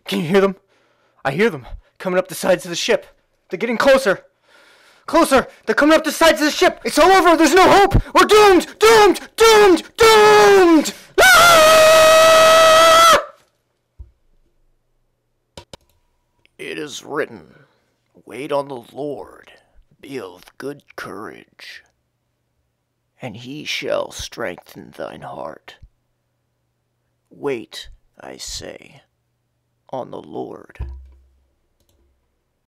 Can you hear them? I hear them coming up the sides of the ship. They're getting closer. Closer! They're coming up the sides of the ship! It's all over! There's no hope! We're doomed! Doomed! Doomed! Doomed! Ah! It is written, wait on the Lord, be of good courage, and he shall strengthen thine heart. Wait, I say, on the Lord.